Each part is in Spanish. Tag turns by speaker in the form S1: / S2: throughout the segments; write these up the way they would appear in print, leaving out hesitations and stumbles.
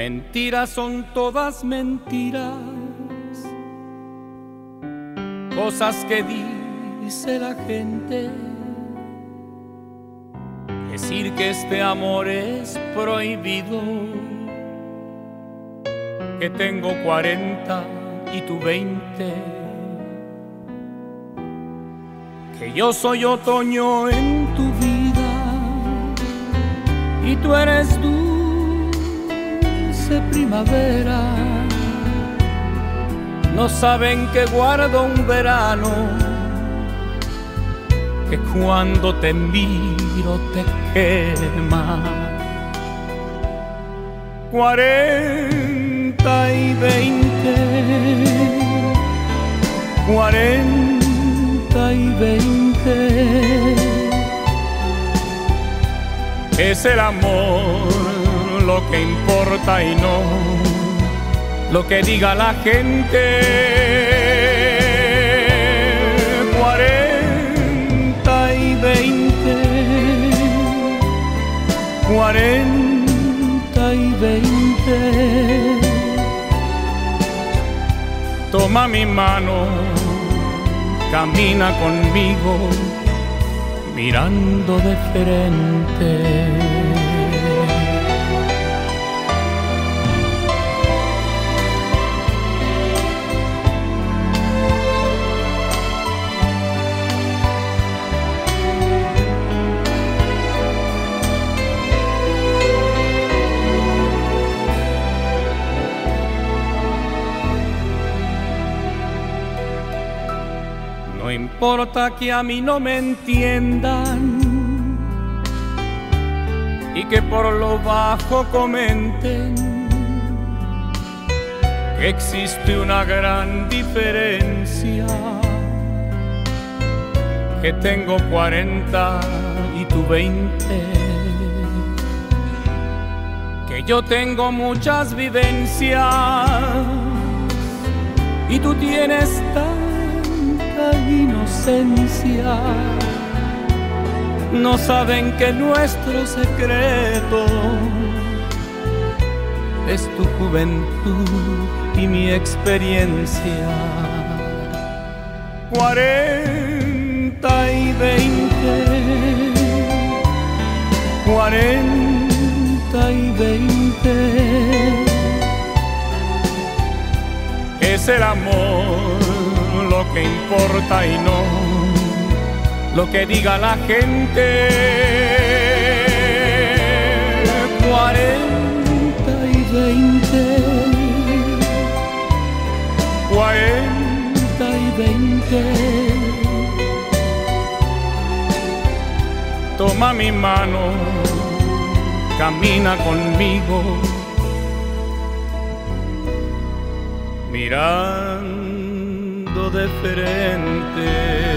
S1: Mentiras son todas mentiras, cosas que dice la gente. Decir que este amor es prohibido, que tengo 40 y tú 20, que yo soy otoño en tu vida y tú eres dulce primavera. No saben que guardo un verano, que cuando te miro te quema. 40 y 20, 40 y 20. Es el amor lo que importa y no lo que diga la gente. 40 y 20, 40 y 20. Toma mi mano, camina conmigo, mirando de frente. No importa que a mí no me entiendan y que por lo bajo comenten que existe una gran diferencia, que tengo 40 y tú 20, que yo tengo muchas vivencias y tú tienes inocencia. No saben que nuestro secreto es tu juventud y mi experiencia. 40 y 20, 40 y 20. Es el amor lo que importa y no lo que diga la gente. 40 y 20, 40 y 20. Toma mi mano, camina conmigo, mirando de frente.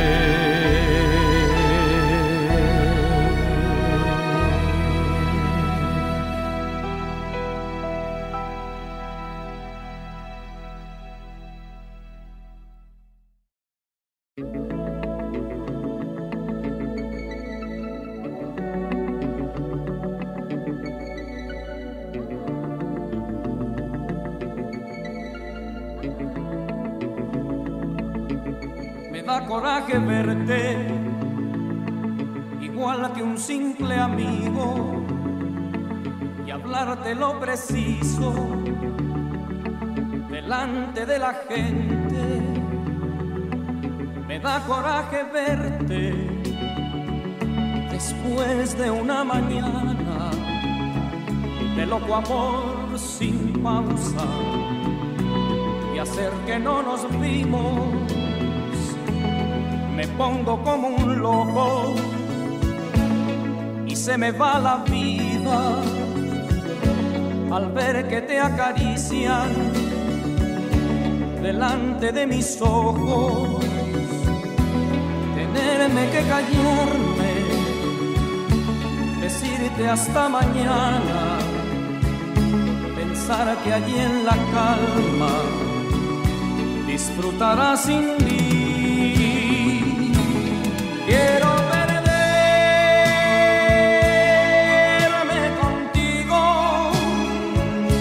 S2: Da coraje verte igual que un simple amigo y hablarte lo preciso delante de la gente. Me da coraje verte después de una mañana de loco amor sin pausa y hacer que no nos vimos. Me pongo como un loco y se me va la vida al ver que te acarician delante de mis ojos. Tenerme que callarme, decirte hasta mañana, pensar que allí en la calma disfrutarás sin mí. Quiero perderme contigo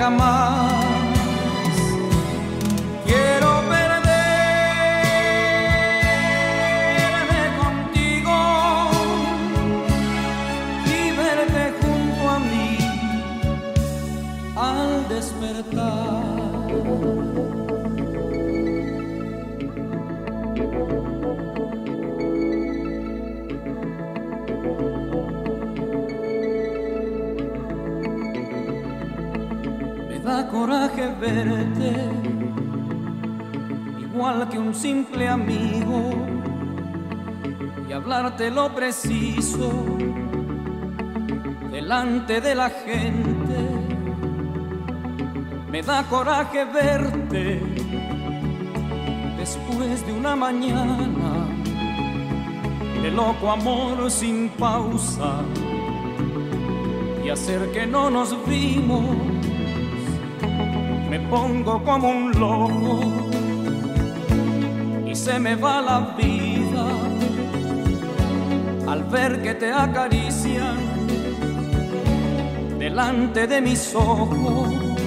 S2: jamás. Quiero perderme contigo y verte junto a mí al despertar. Da coraje verte, igual que un simple amigo, y hablarte lo preciso delante de la gente. Me da coraje verte después de una mañana de loco amor sin pausa y hacer que no nos vimos. Me pongo como un loco y se me va la vida al ver que te acarician delante de mis ojos.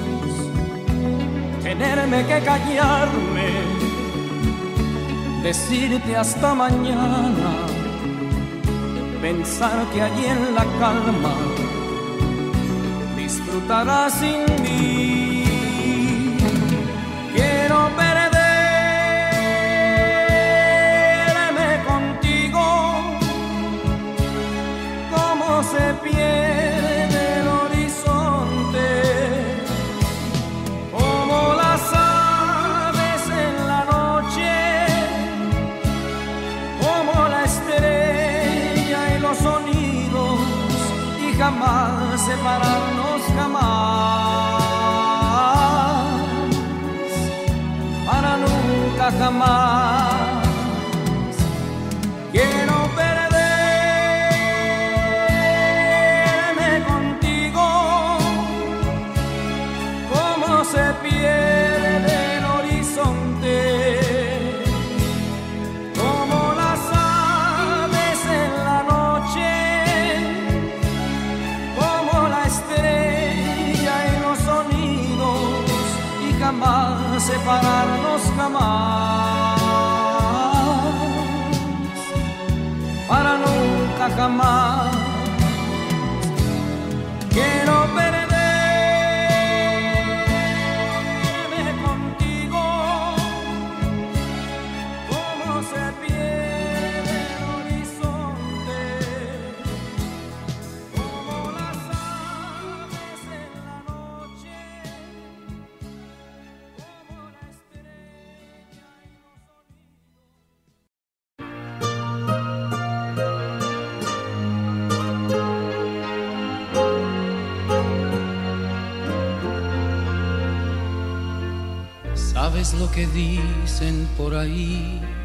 S2: Tenerme que callarme, decirte hasta mañana, pensar que allí en la calma disfrutarás sin mí. Quiero perderme contigo, como se pierde el horizonte, como las aves en la noche, como la estrella y los sonidos, y jamás separarnos, jamás, para nunca jamás. Quiero perderme contigo, como se pierde el horizonte, como las aves en la noche, como la estrella y los sonidos, y jamás separarnos, jamás, para nunca jamás. Quiero perderme contigo, como se pierde el horizonte, como las aves en la noche, como la estrella y los sonidos.
S3: ¿Sabes lo que dicen por ahí?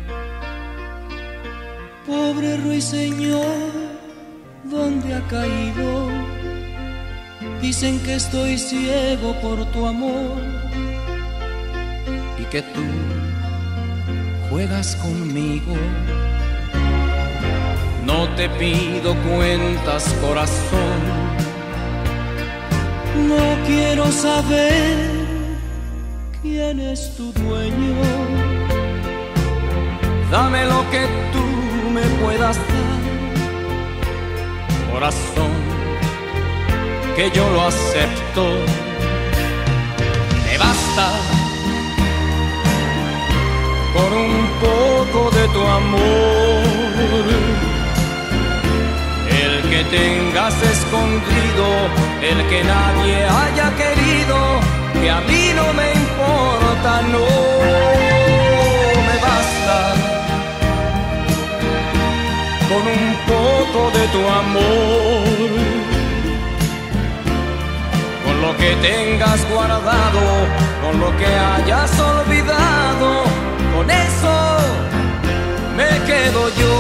S3: Pobre ruiseñor, ¿dónde ha caído? Dicen que estoy ciego por tu amor y que tú juegas conmigo.
S1: No te pido cuentas, corazón,
S3: No quiero saber quién es tu dueño.
S1: dame lo que tú me puedas dar, corazón, que yo lo acepto. Me basta con un poco de tu amor, el que tengas escondido, el que nadie haya querido, que a mí no me importa, no me basta con un poco de tu amor, con lo que tengas guardado, con lo que hayas olvidado, con eso me quedo yo.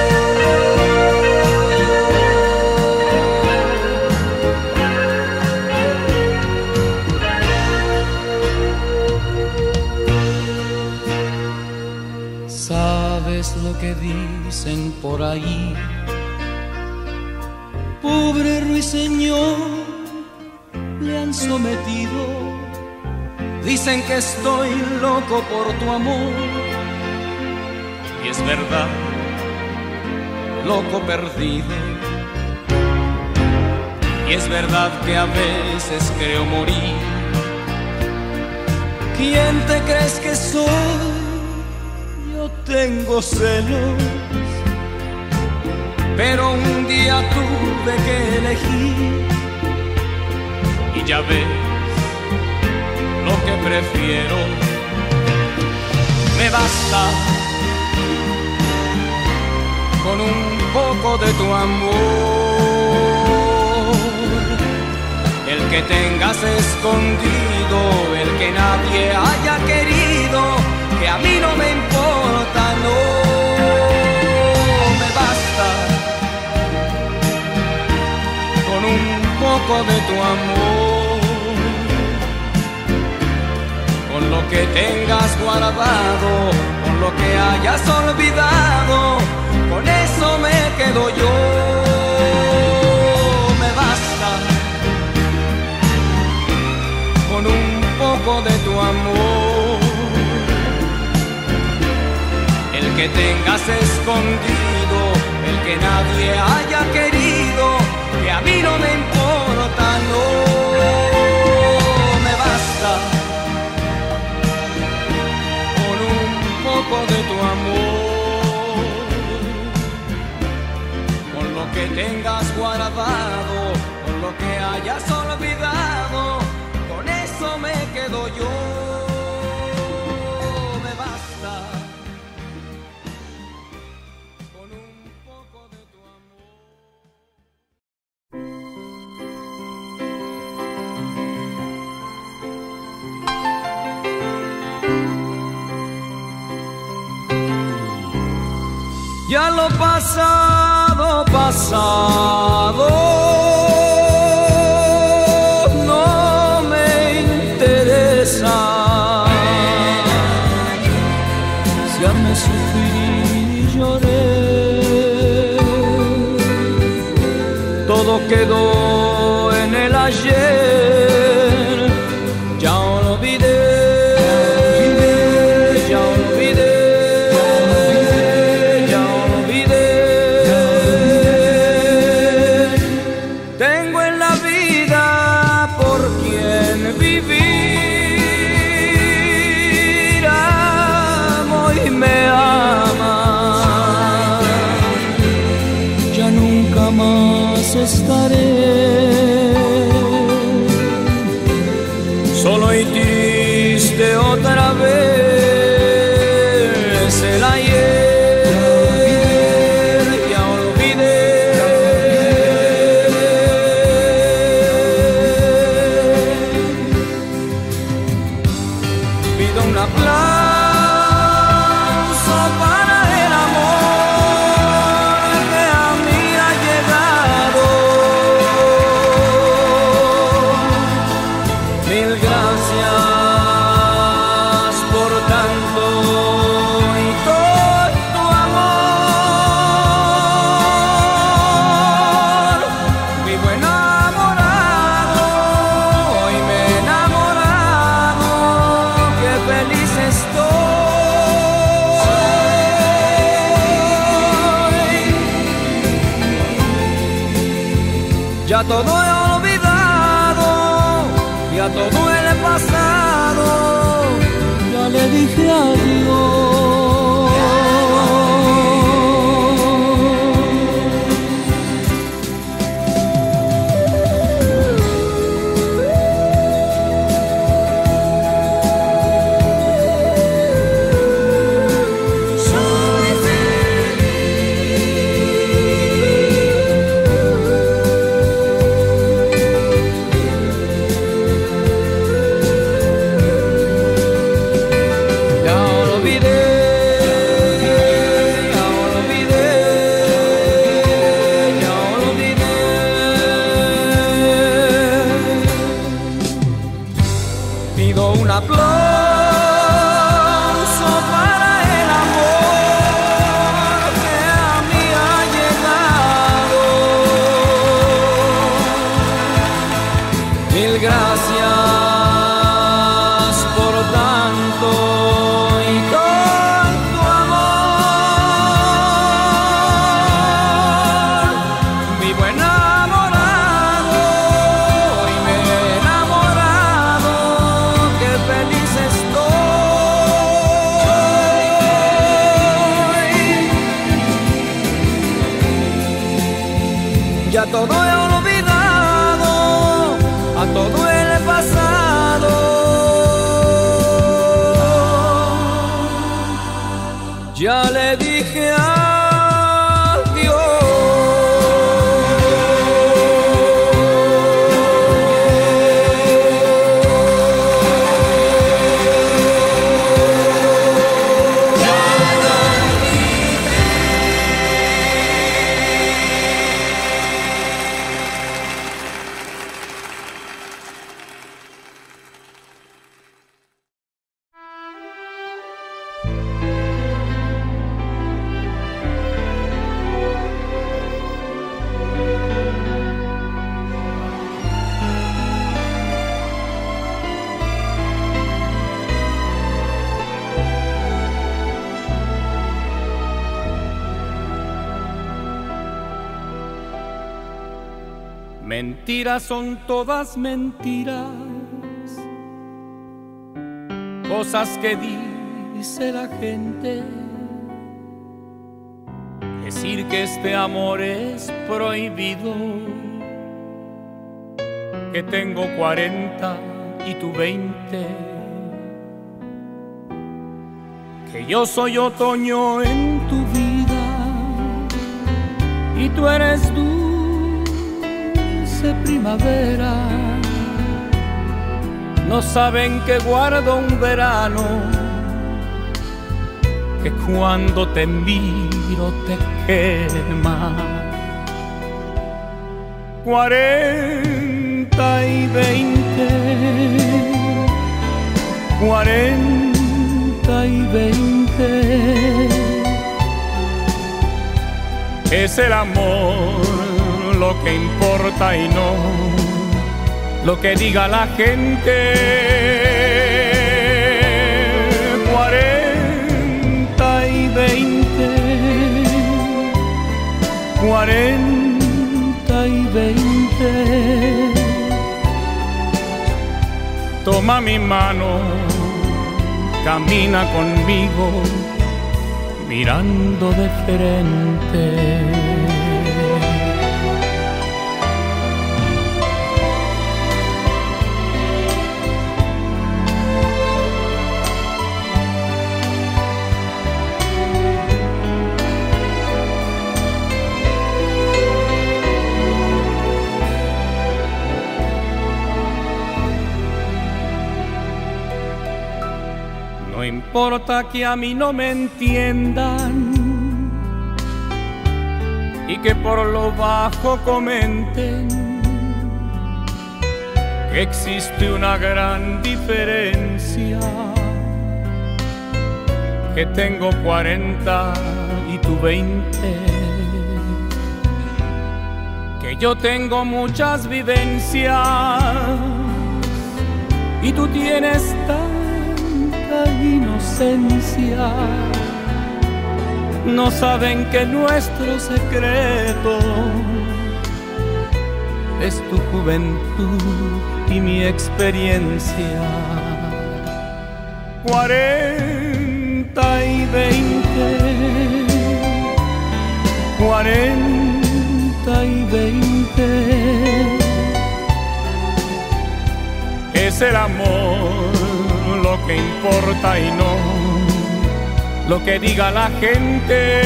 S3: ¿Sabes lo que dicen por ahí? Pobre ruiseñor, le han sometido.
S2: Dicen que estoy loco por tu amor, y es verdad, loco perdido. Y es verdad que a veces creo morir. ¿Quién te crees que soy? Yo tengo celos, pero un día tuve que elegir, y ya ves lo que prefiero. Me basta con un poco de tu amor, el que tengas escondido, el que nadie haya querido, que a mí no me importa, no. Me basta con un poco de tu amor, con lo que tengas guardado, con lo que hayas olvidado, con eso me quedo yo. Me basta con un poco de tu amor, el que tengas escondido, el que nadie haya querido, que a mí no me importa, no. Me basta con un poco de tu amor, con lo que tengas guardado, con lo que hayas olvidado, con eso me quedo yo. Me basta con un poco de tu amor. Ya lo pasado, pasado, no me interesa. Ya me sufrí y lloré, todo quedó en el ayer, ya olvidé. Estaré solo y triste otra vez. El ayer ya olvidé. Pido un aplauso para el amor que a mí ha llegado. Mil gracias por tanto y todo tu amor. Vivo enamorado, hoy me he enamorado, qué feliz estoy. Ya todo he olvidado, ya todo el pasado, ya le dije adiós. Ya olvidé.
S1: Ya todo he olvidado, a todo el pasado. Ya le dije
S3: Mentiras son todas mentiras, cosas que dice la gente. Decir que este amor es prohibido, que tengo 40 y tú 20, que yo soy otoño en tu vida y tú eres primavera. No saben que guardo un verano, que cuando te miro te quema. 40 y 20, 40 y 20. Es el amor lo que importa y no lo que diga la gente. 40 y 20, 40 y 20. Toma mi mano, camina conmigo, mirando de frente. No importa que a mí no me entiendan y que por lo bajo comenten que existe una gran diferencia, que tengo 40 y tú 20, que yo tengo muchas vivencias y tú tienes inocencia. No saben que nuestro secreto es tu juventud y mi experiencia. 40 y 20, 40 y 20. Es el amor lo que importa y no lo que diga la gente.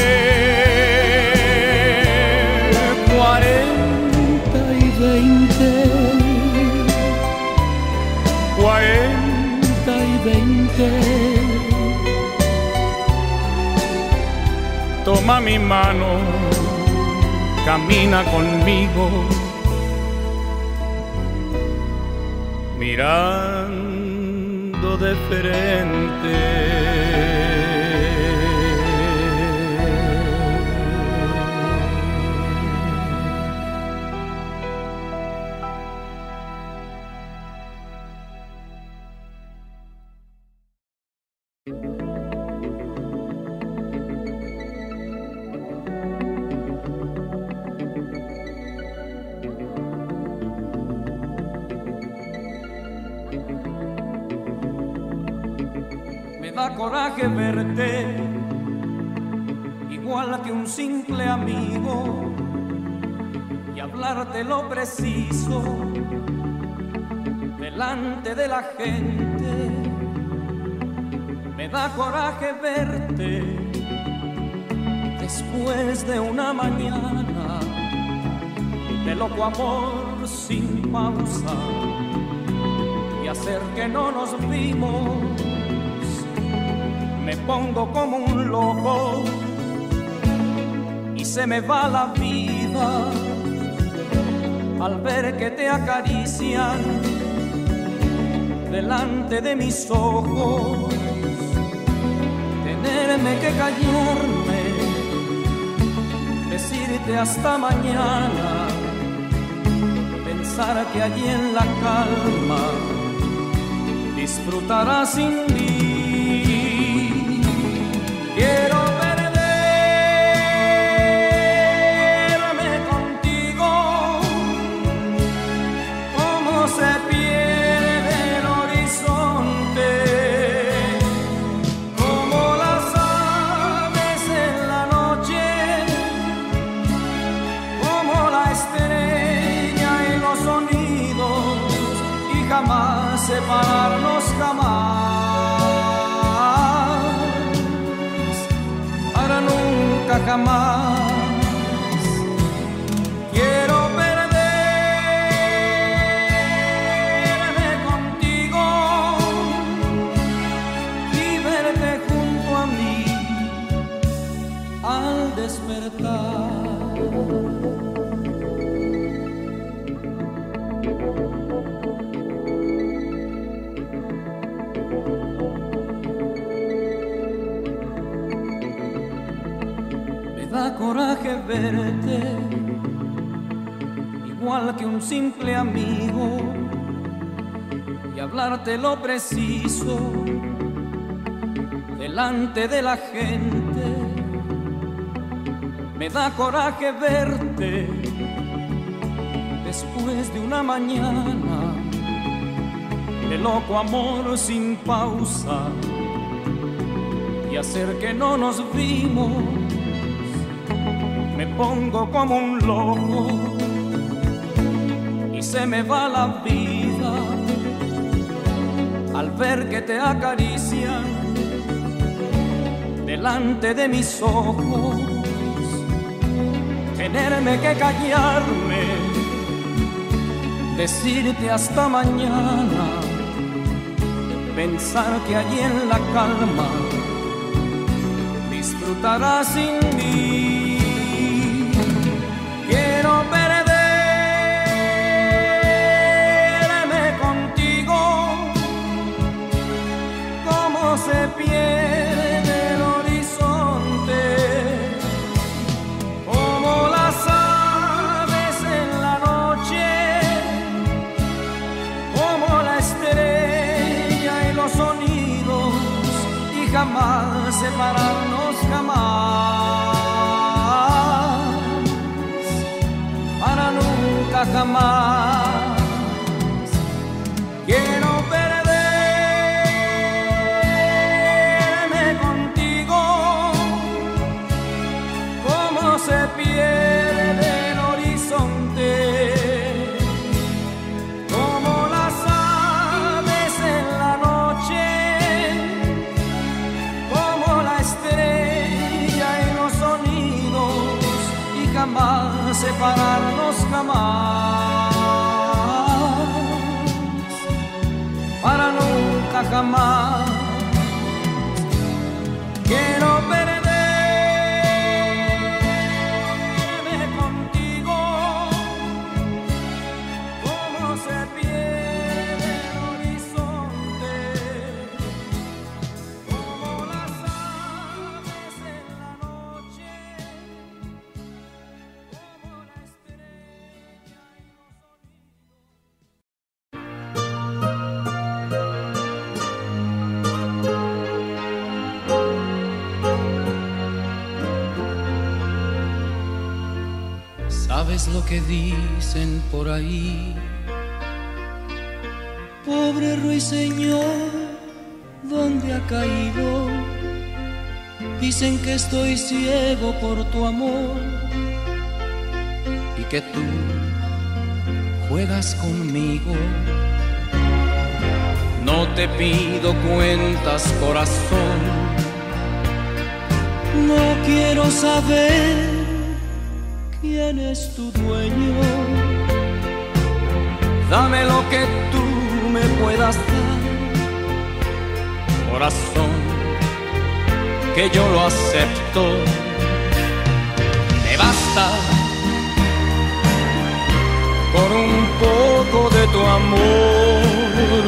S3: 40 y 20, 40 y 20. Toma mi mano, camina conmigo, mirando de frente.
S1: Da coraje verte igual que un simple amigo, y a hablarte lo preciso delante de la gente. Me da coraje verte después de una mañana de loco amor sin pausa y hacer que no nos vimos. Me pongo como un loco y se me va la vida al ver que te acarician delante de mis ojos. Tenerme que callarme, decirte hasta mañana, pensar que allí en la calma disfrutarás sin mí. Quiero perderme contigo, como se pierde el horizonte, como las aves en la noche, como la estrella y los sonidos, y jamás separarnos, jamás, para nunca jamás. Quiero perderme contigo y verte junto a mí al despertar. Da coraje verte, igual que un simple amigo, y hablarte lo preciso delante de la gente. Me da coraje verte después de una mañana de loco amor sin pausa y hacer que no nos vimos. Me pongo como un loco y se me va la vida al ver que te acarician delante de mis ojos. Tenerme que callarme, decirte hasta mañana, pensar que allí en la calma disfrutarás sin mí. Quiero perderme contigo, como se pierde el horizonte, como las aves en la noche, como la estrella y los sonidos, y jamás separarnos, jamás, para nunca jamás. Quiero perderme contigo, como se pierde el horizonte, como las aves en la noche, como la estrella y los sonidos, y jamás separarnos, jamás, para nunca jamás. Quiero perderme contigo, como se pierde el horizonte, como las aves en la noche, como la estrella y los sonidos.
S2: ¿Sabes lo que dicen por ahí? Pobre ruiseñor, ¿dónde ha caído? Dicen que estoy ciego por tu amor y
S1: que tú juegas conmigo. No te pido cuentas, corazón. No quiero saber quién es tu dueño. Dame lo que tú me puedas dar, corazón, que yo lo acepto. Me basta con un poco de tu amor,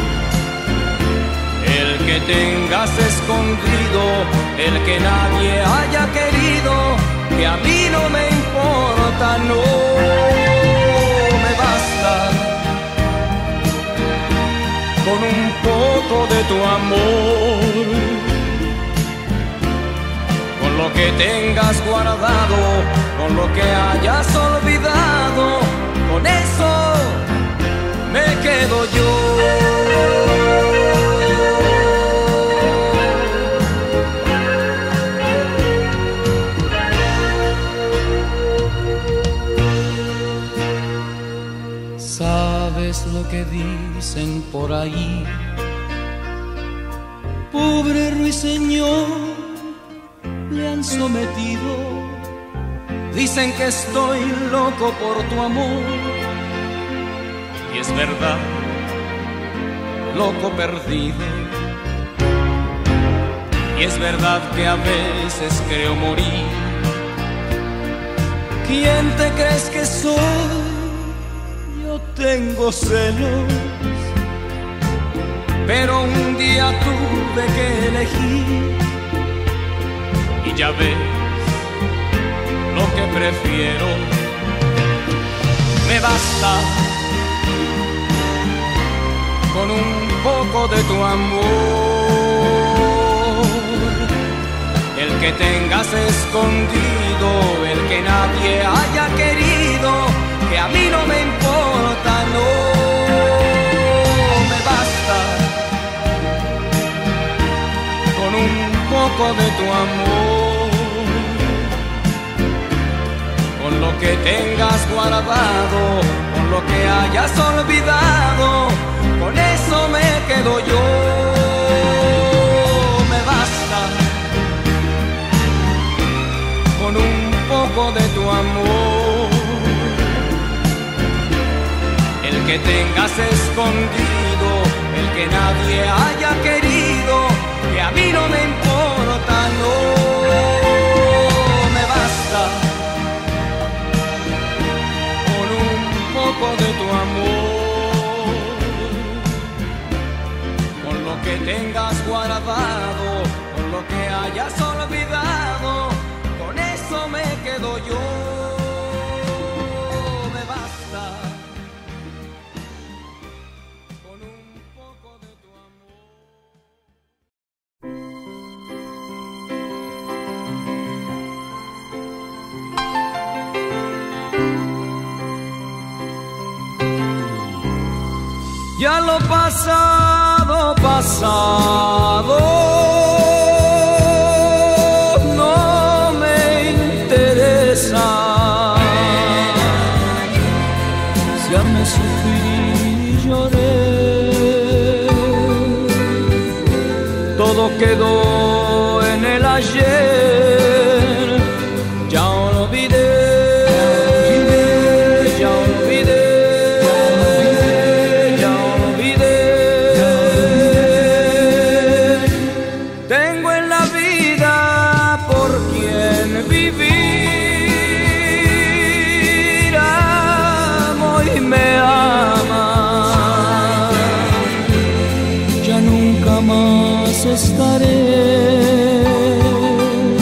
S1: el que tengas escondido, el que nadie haya querido, que a mí no me importa, no me basta con un poco de tu amor, con lo que tengas guardado, con lo que hayas olvidado, con eso me quedo yo. ¿Sabes lo que dicen por ahí? Pobre ruiseñor, le han sometido. Dicen que estoy loco por tu amor. Y es verdad, loco perdido. Y es verdad que a veces creo morir. ¿Quién te crees que soy? Yo tengo celos, pero un día tuve que elegir. Y ya ves lo que prefiero. Me basta con un poco de tu amor, el que tengas escondido, el que nadie haya querido, que a mí no me importa, no me basta con un poco de tu amor, con lo que tengas guardado, con lo que hayas olvidado, con eso me quedo yo. Me basta con un poco de tu amor, el que tengas escondido, el que nadie haya querido, que a mí no me importa, no me basta con un poco de tu amor, con lo que tengas guardado, con lo que hayas olvidado, con eso me quedo yo. Me basta con un poco de tu amor. Ya lo pasado, pasado, no me interesa. Ya me sufrí y lloré, todo quedó en el ayer. Ya olvidé, ya olvidé. Tengo en la vida por quien vivir, amo y me ama. Ya nunca más estaré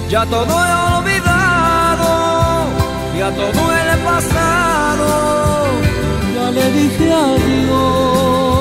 S1: Ya todo he olvidado, ya todo el pasado, ya le dije adiós.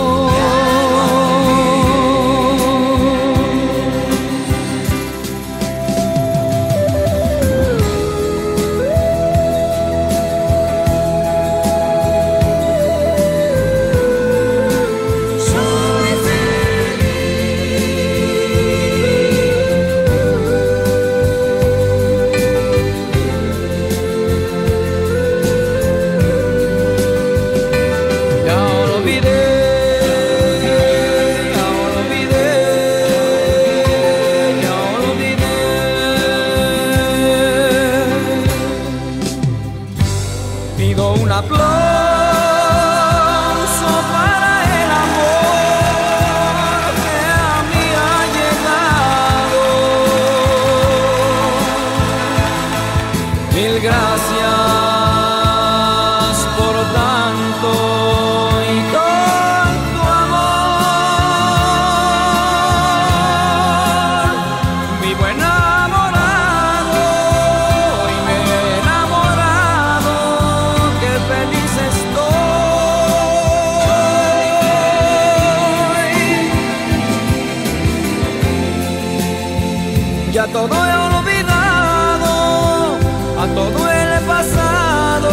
S1: Ya todo he olvidado, a todo el pasado,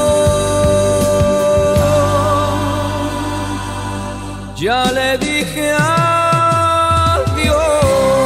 S1: ya le dije adiós.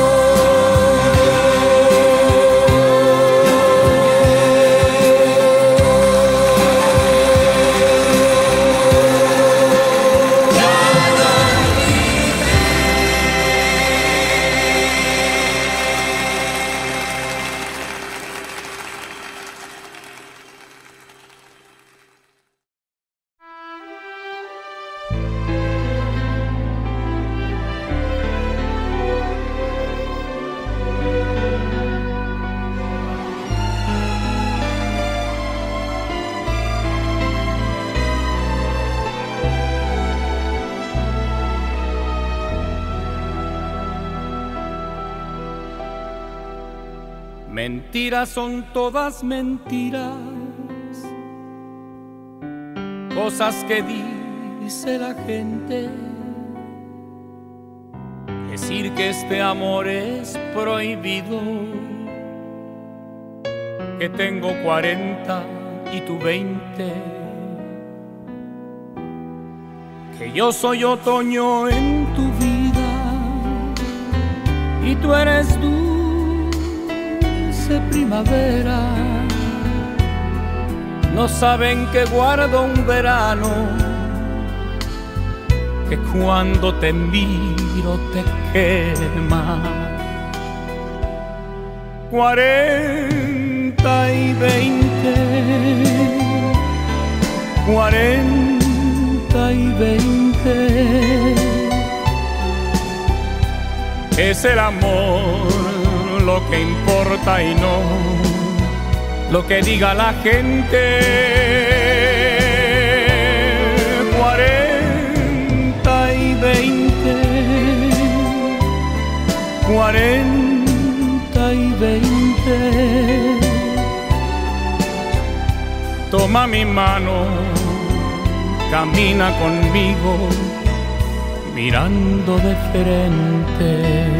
S3: Mentiras son todas mentiras, cosas que dice la gente. Decir que este amor es prohibido, que tengo 40 y tú 20, que yo soy otoño en tu vida y tú eres dulce primavera. No saben que guardo un verano, que cuando te miro te quema. 40 y 20, 40 y 20, es el amor lo que importa y no lo que diga la gente. 40 y 20, 40 y 20. Toma mi mano, camina conmigo, mirando de frente.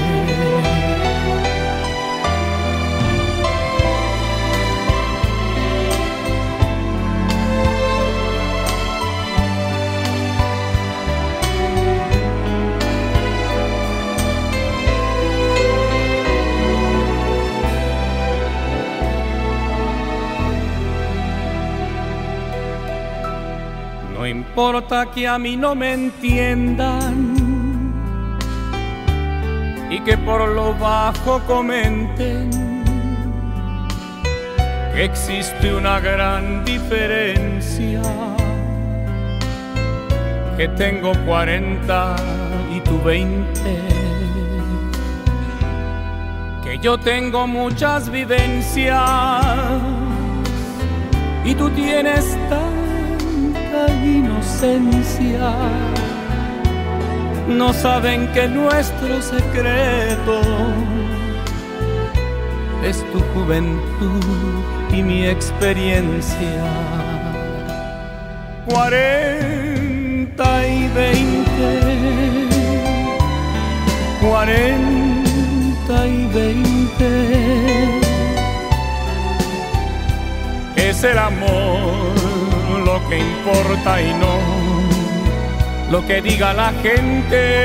S3: No importa que a mí no me entiendan y que por lo bajo comenten que existe una gran diferencia, que tengo 40 y tú 20, que yo tengo muchas vivencias y tú tienes tanta inocencia. No saben que nuestro secreto es tu juventud y mi experiencia. 40 y 20, 40 y 20. Es el amor lo que importa y no lo que diga la gente.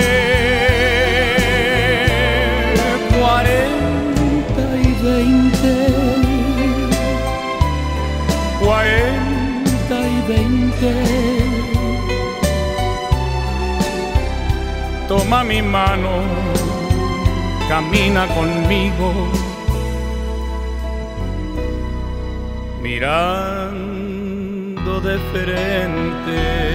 S3: 40 y 20, 40 y 20. Toma mi mano, camina conmigo, mirando de frente.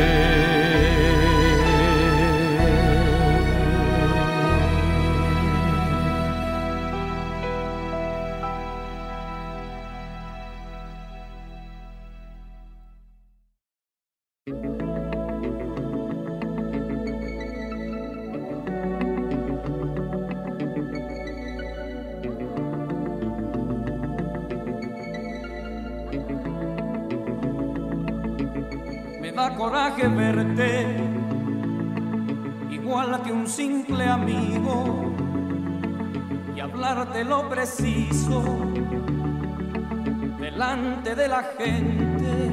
S1: Da coraje verte igual que un simple amigo y hablarte lo preciso delante de la gente.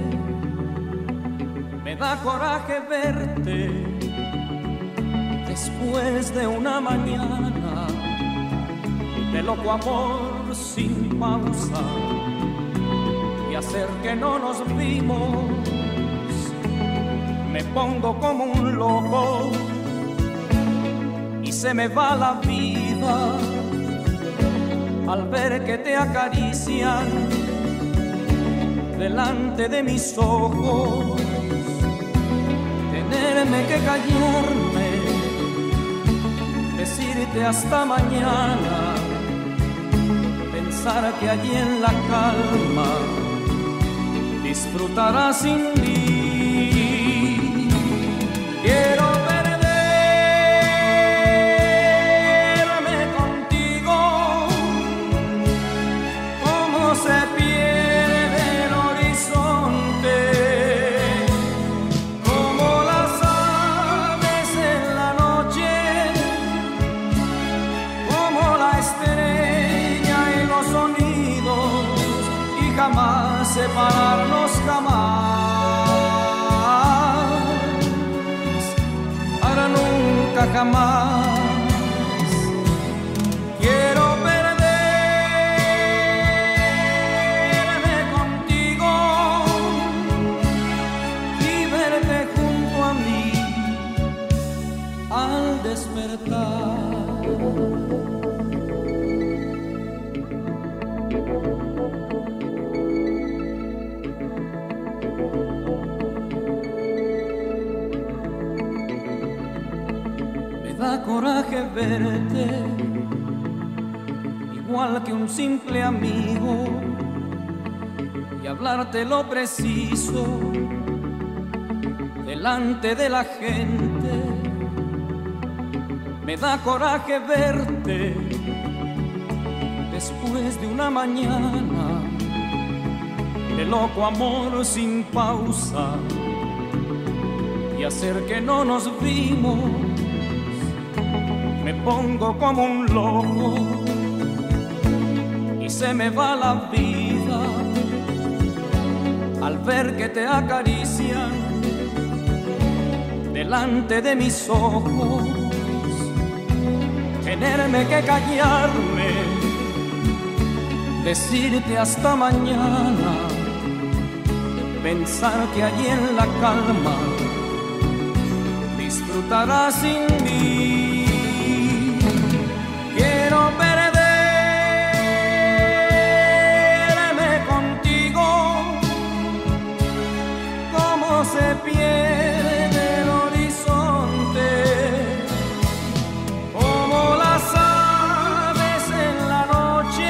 S1: Me da coraje verte después de una mañana de loco amor sin pausa y hacer que no nos vimos. Me pongo como un loco y se me va la vida al ver que te acarician delante de mis ojos. Tenerme que callarme, decirte hasta mañana, pensar que allí en la calma disfrutarás sin mí. Quiero perderme contigo, como se pierde el horizonte, como las aves en la noche, como la estrella y los sonidos, y jamás separarnos, jamás. Nunca jamás quiero perderme contigo y verte junto a mí al despertar. Da coraje verte igual que un simple amigo y hablarte lo preciso delante de la gente. Me da coraje verte después de una mañana de loco amor sin pausa y hacer que no nos vimos. Me pongo como un loco y se me va la vida al ver que te acarician delante de mis ojos. Tenerme que callarme, decirte hasta mañana, pensar que allí en la calma disfrutarás sin mí. Quiero perderme contigo, como se pierde el horizonte, como las aves en la noche,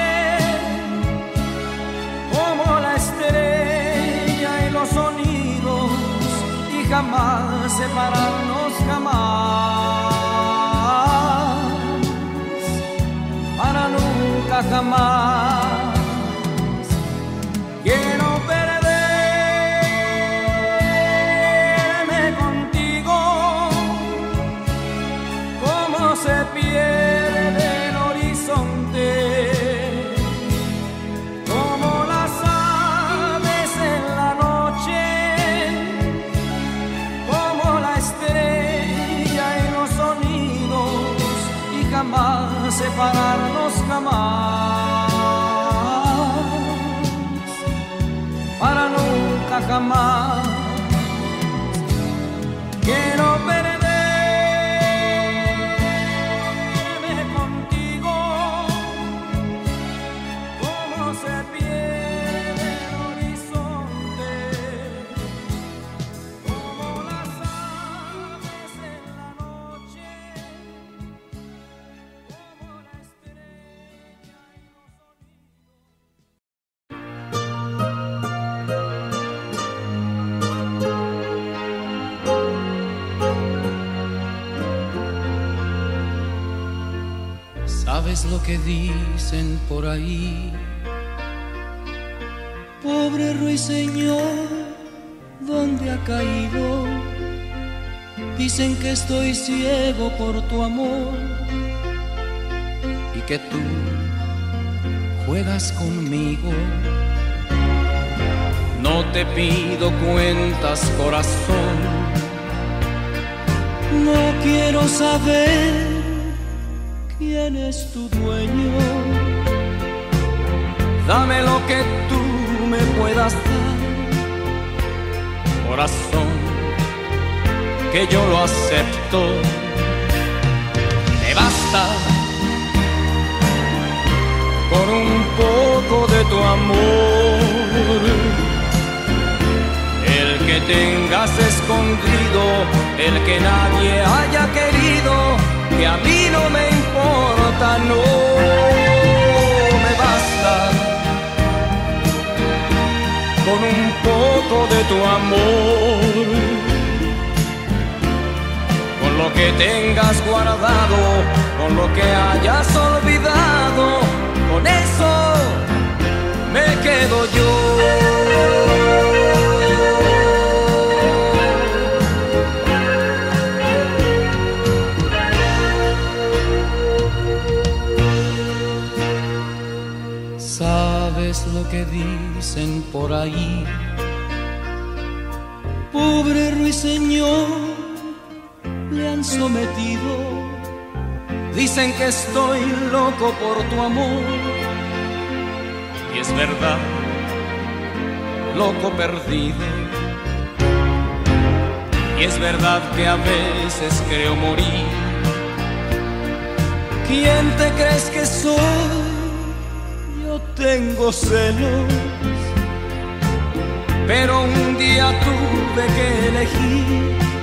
S1: como la estrella y los sonidos, y jamás separarnos, jamás. Para nunca jamás jamás. Quiero perderme contigo, como se pierde el horizonte, como las aves en la noche, como la estrella y los sonidos, y jamás separarnos, jamás, para nunca jamás. Quiero perderme contigo, como se pierde el horizonte, como las aves en la noche, como la estrella y los sonidos. ¿Sabes lo que dicen por ahí? Pobre ruiseñor, ¿dónde ha caído? Dicen que estoy ciego por tu amor y que tú juegas conmigo. No te pido cuentas, corazón, no quiero saber quién es tu dueño. Dame lo que tú me puedas dar, corazón, que yo lo acepto. Me basta con un poco de tu amor, el que tengas escondido, el que nadie haya querido, que a mí no me importa, no me basta con un poco de tu amor, con lo que tengas guardado, con lo que hayas olvidado, con eso me quedo yo. ¿Sabes lo que dicen por ahí? Pobre ruiseñor, le han sometido. Dicen que estoy loco por tu amor, y es verdad, loco perdido. Y es verdad que a veces creo morir. ¿Quién te crees que soy? Tengo celos, pero un día tuve que elegir,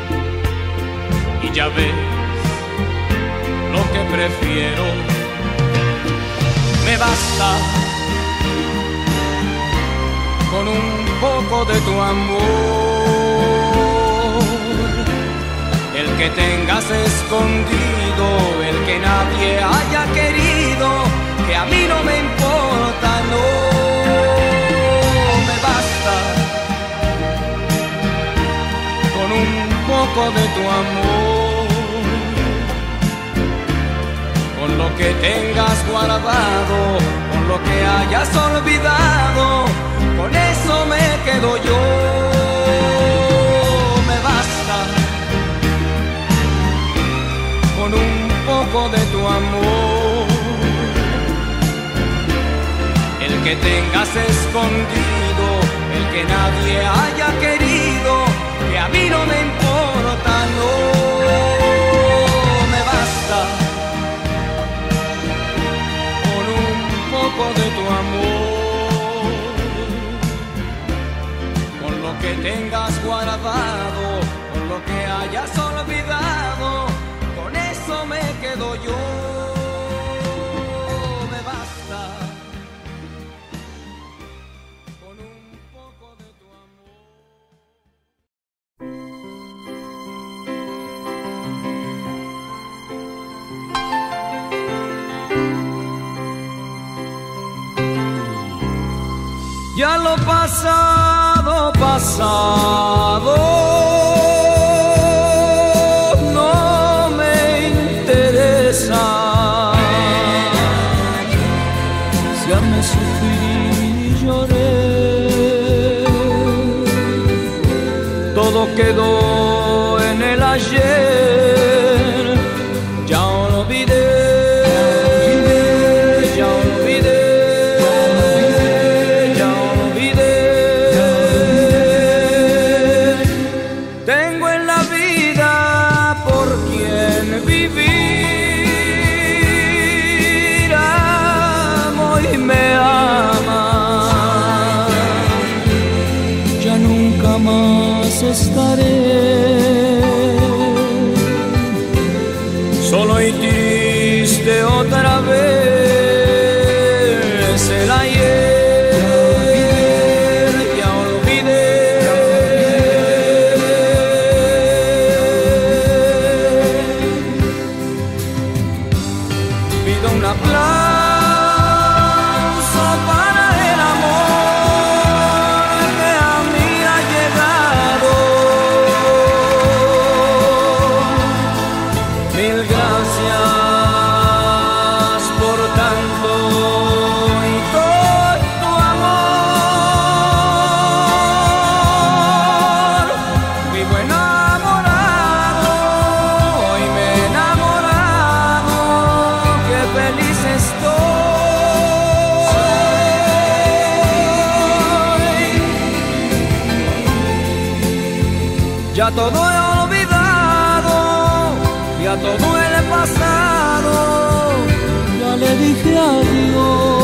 S1: y ya ves lo que prefiero. Me basta con un poco de tu amor, el que tengas escondido, el que nadie haya querido, que a mí no me importa, no me basta con un poco de tu amor, con lo que tengas guardado, con lo que hayas olvidado, con eso me quedo yo. Me basta con un poco de tu amor, el que tengas escondido, el que nadie haya querido, que a mí no me importa, no me basta con un poco de tu amor, con lo que tengas guardado, con lo que hayas olvidado, con eso me quedo yo. Me basta con un poco de tu amor. Ya lo pasado, pasado, no me interesa. Ya me sufrí y lloré, todo quedó en el ayer. Ya olvidé, ya olvidé. Tengo en la vida por quien vivir, amo y me ama. Ya nunca más estaré solo y triste otra vez. El ayer ya olvidé. Pido un aplauso para el amor que a mí ha llegado. Mil gracias por tanto y todo tu amor. Vivo enamorado, hoy me he enamorado, qué feliz estoy. Ya todo he olvidado, ya todo el pasado, ya le dije adiós.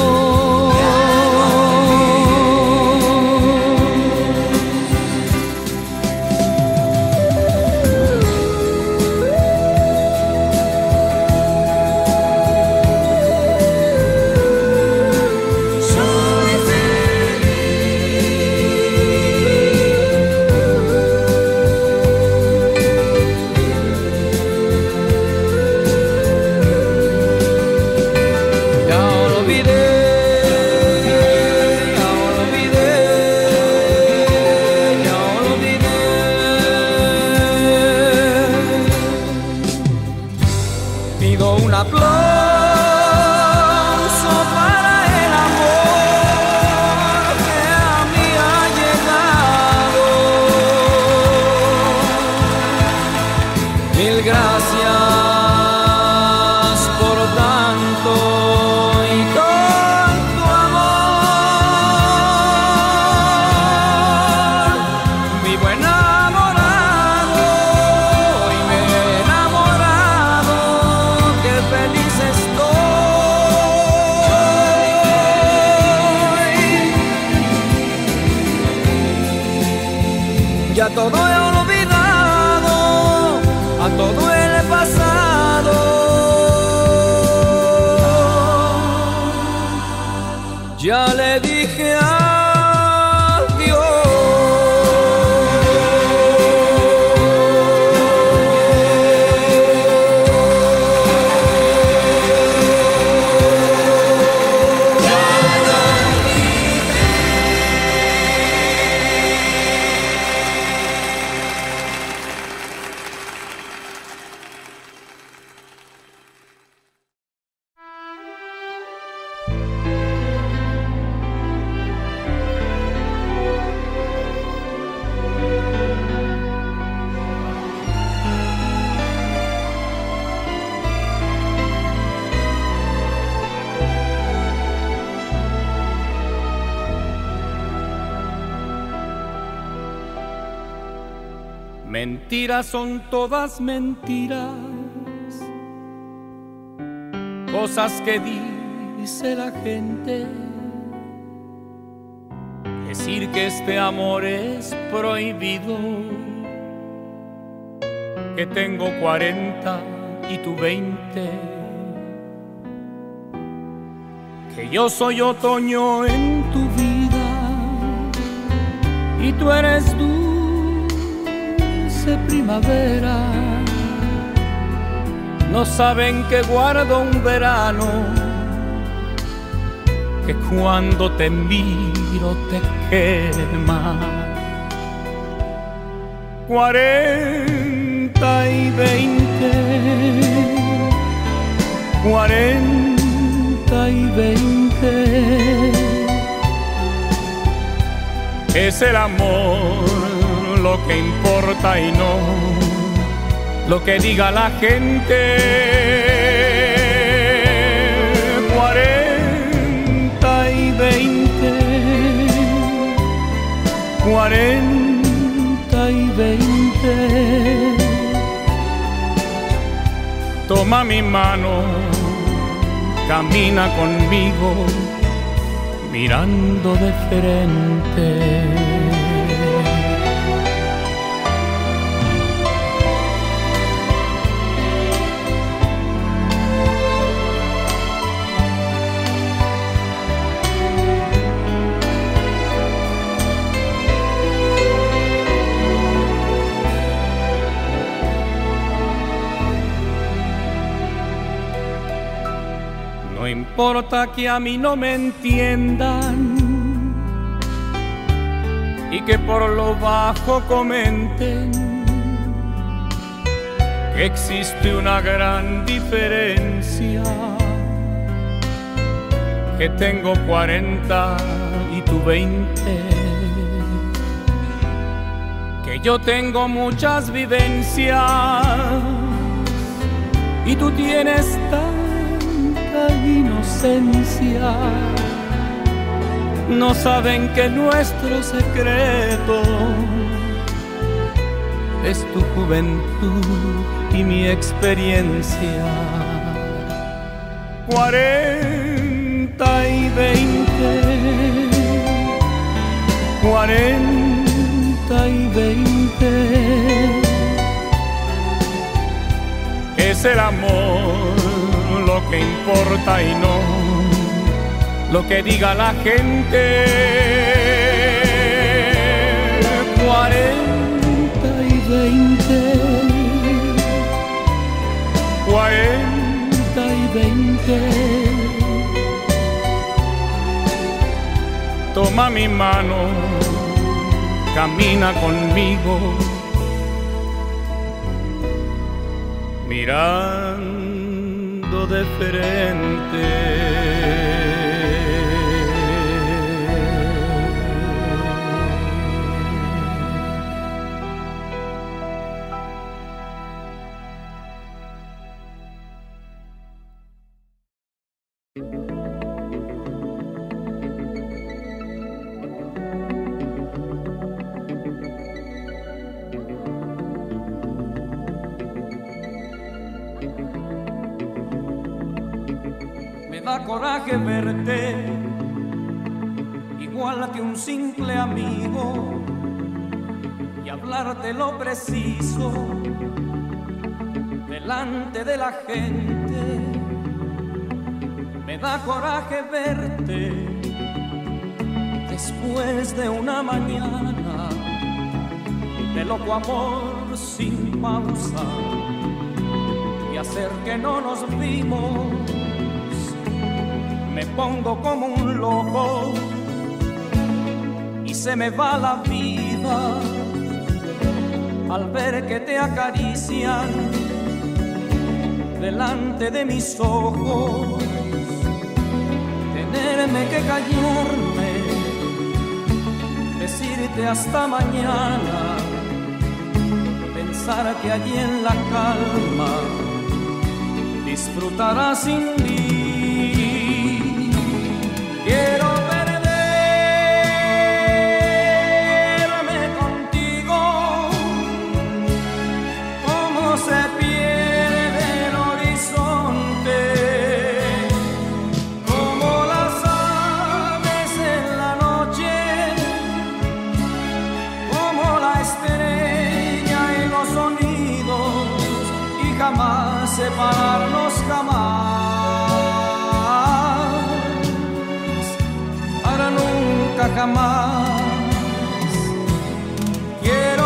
S1: Ya olvidé, ya olvidé, ya olvidé. Pido un aplauso para el amor que a mí ha llegado. Mil gracias por tanto y tanto amor. Vivo enamorado y me he enamorado, qué feliz estoy. Ya todo he olvidado, a todo el pasado. Ya le dije adiós. Mentiras son todas mentiras, cosas que dice la gente. Decir que este amor es prohibido, que tengo 40 y tú 20, que yo soy otoño en tu vida y tú eres dulce primavera. No saben que guardo un verano
S3: que cuando te miro te quema. 40 y 20, 40 y 20. Es el amor lo que importa y no lo que diga la gente. 40 y 20, 40 y 20. Toma mi mano, camina conmigo, mirando de frente. No importa que a mí no me entiendan y que por lo bajo comenten que existe una gran diferencia, que tengo 40 y tú 20, que yo tengo muchas vivencias y tú tienes tanta inocencia. No saben que nuestro secreto es tu juventud y mi experiencia. 40 y 20, 40 y 20. Es el amor lo que importa y no lo que diga la gente. 40 y 20, 40 y 20. Toma mi mano, camina conmigo, mirando de frente.
S2: Me da coraje verte igual que un simple amigo y hablarte lo preciso delante de la gente. Me da coraje verte después de una mañana de loco amor sin pausa y hacer que no nos vimos. Me pongo como un loco y se me va la vida al ver que te acarician delante de mis ojos. Tenerme que callarme, decirte hasta mañana, pensar que allí en la calma disfrutarás sin mí. Quiero perderme contigo, como se pierde el horizonte, como las aves en la noche, como la estrella y los sonidos, y jamás separarnos, jamás. Nunca jamás quiero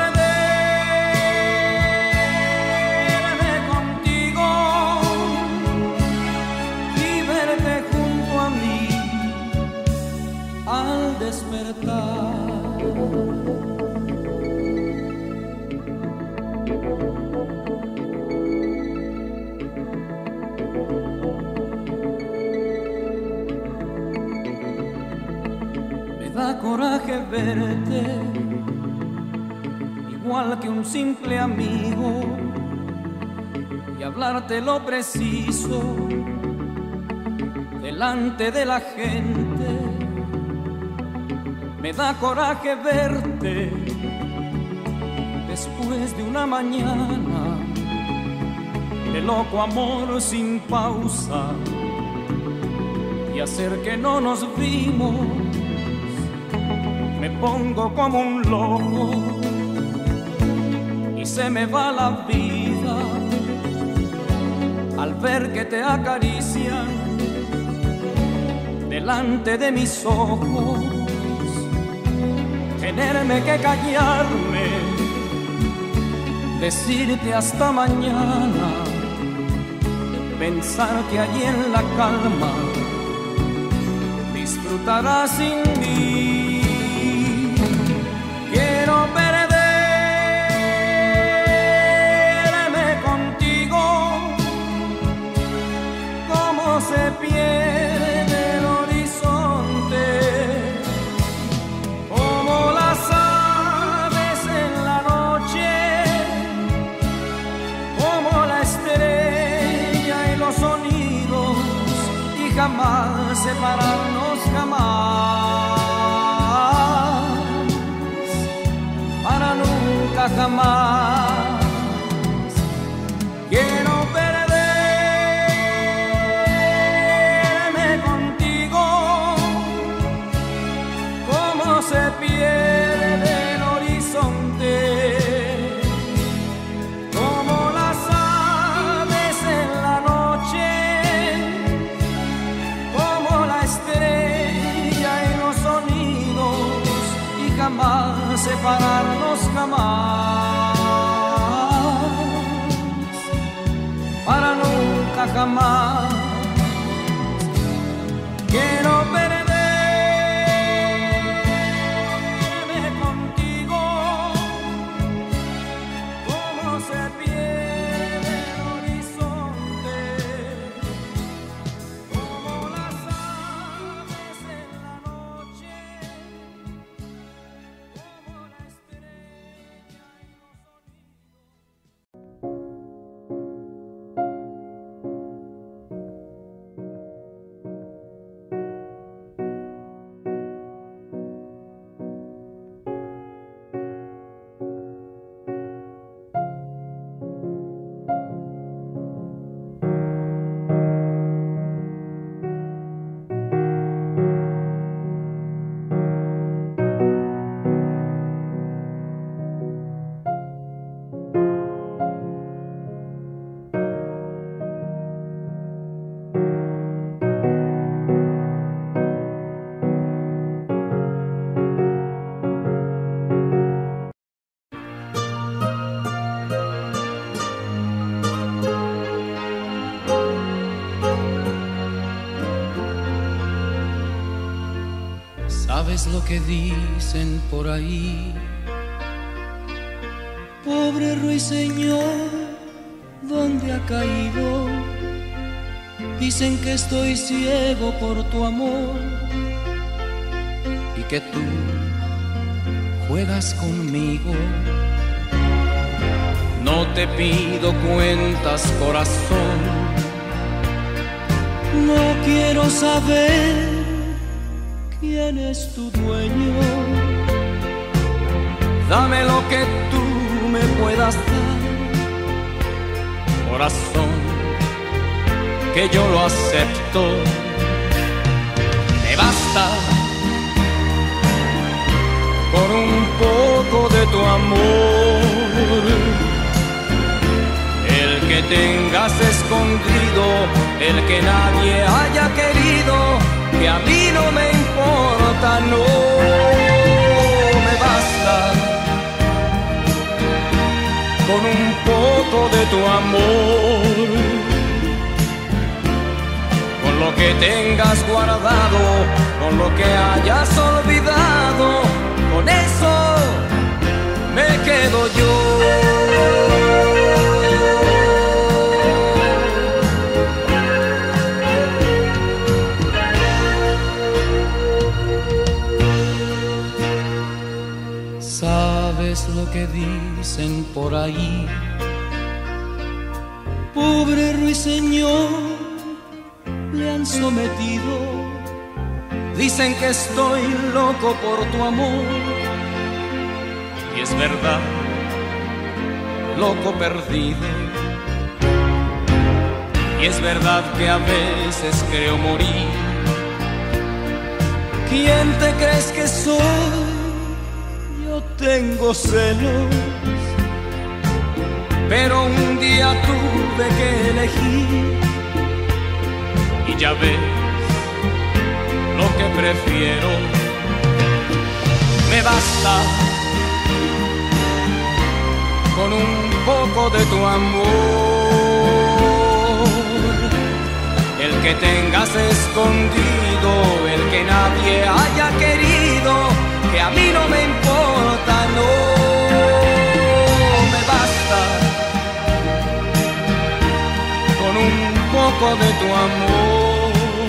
S2: perderme contigo y verte junto a mí
S1: coraje verte, igual que un simple amigo, y hablarte lo preciso delante de la gente. Me da coraje verte después de una mañana de loco amor sin pausa, y hacer que no nos vimos. Me pongo como un loco y se me va la vida al ver que te acarician delante de mis ojos. Tenerme que callarme, decirte hasta mañana, pensar que allí en la calma disfrutarás sin mí. Quiero perderme contigo, como se pierde el horizonte, como las aves en la noche, como la estrella y los sonidos, y jamás separarnos, jamás, para nunca jamás. Quiero perderme contigo, como se pierde el horizonte, como las aves en la noche, como la estrella y los sonidos, y jamás separarnos, jamás, para nunca jamás. Quiero perderme contigo, como se pierde el horizonte, como las aves en la noche, como la estrella y los
S2: ¿Sabes lo que dicen por ahí? Pobre ruiseñor, ¿dónde ha caído? Dicen que estoy ciego por tu amor y que tú juegas conmigo. No te pido cuentas, corazón, no quiero saber quién es tu dueño.
S1: dame lo que tú me puedas dar, corazón, que yo lo acepto. Me basta con un poco de tu amor, el que tengas escondido, el que nadie haya querido, que a mí no me importa, no me basta con un poco de tu amor, con lo que tengas guardado, con lo que hayas olvidado, con eso me quedo yo. Pobre ruiseñor, le han sometido. Dicen que estoy loco por tu amor. Y es verdad, loco perdido. Y es verdad que a veces creo morir. ¿Quién te crees que soy? Yo tengo celos, pero un día tuve que elegir. Y ya ves lo que prefiero. Me basta con un poco de tu amor, el que tengas escondido, el que nadie haya querido, que a mí no me importa, no. Me basta con un poco de tu amor,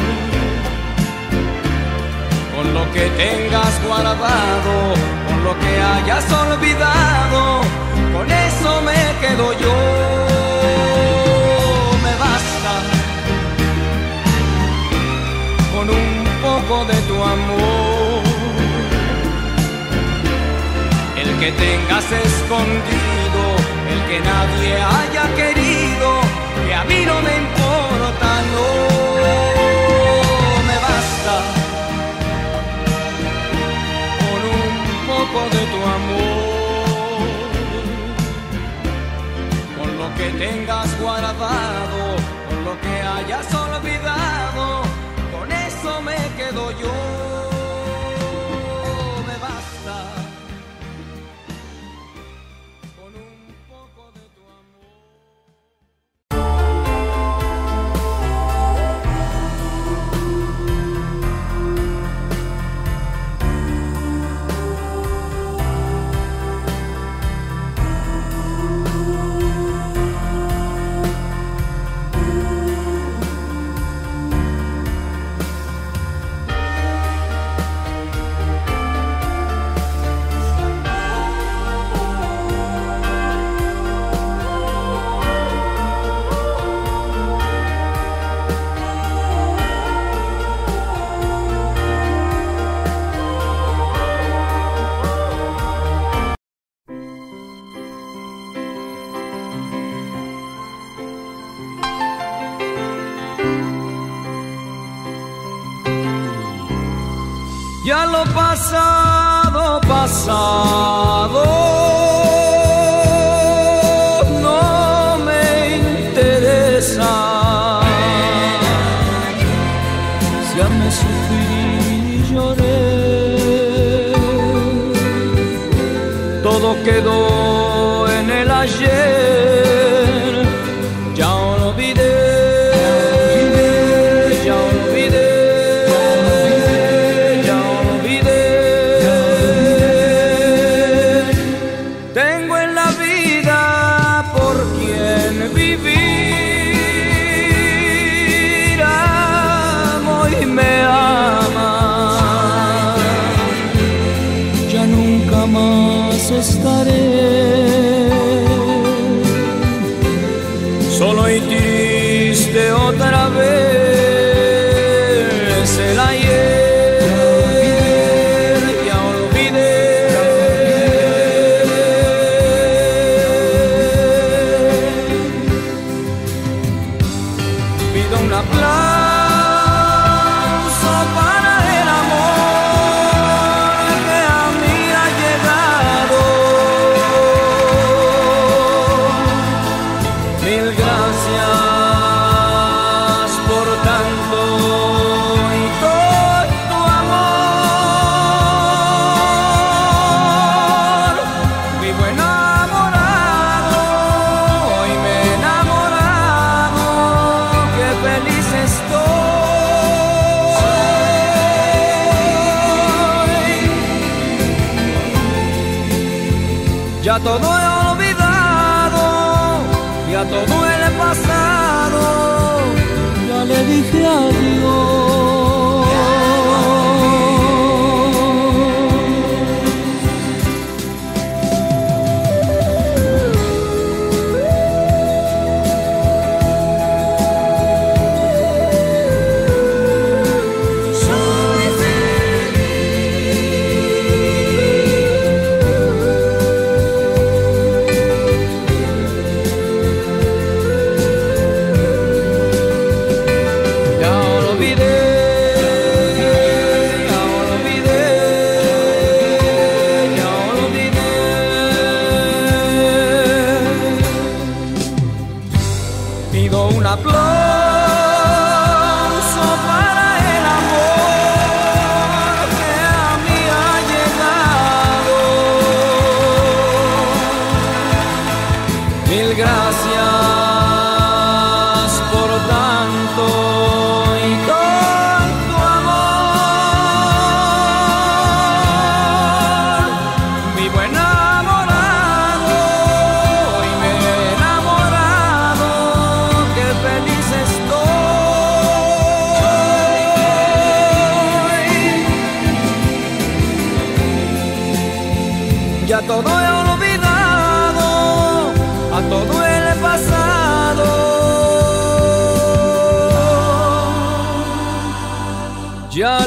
S1: con lo que tengas guardado, con lo que hayas olvidado, con eso me quedo yo. Me basta con un poco de tu amor, el que tengas escondido, el que nadie haya querido, que a mí no me importa, no. Me basta con un poco de tu amor, con lo que tengas guardado, con lo que hayas olvidado, con eso me quedo yo. Me basta con un poco de tu amor. Ya lo pasado, pasado, no me interesa. Ya me sufrí y lloré, todo quedó en el ayer, ya olvidé. Estaré solo y triste otra vez. El ayer ya olvidé. Pido un aplauso para el amor que a mí ha llegado. Mil gracias por tanto y todo tu amor. Vivo enamorado, hoy me he enamorado, qué feliz estoy. Ya todo he olvidado, ya todo el pasado, ya le dije adiós. pido un aplauso para el amor que a mí ha llegado. Mil gracias por tanto y tanto amor. Vivo enamorado y me he enamorado, qué feliz estoy. Ya todo he olvidado, a todo el pasado. Ya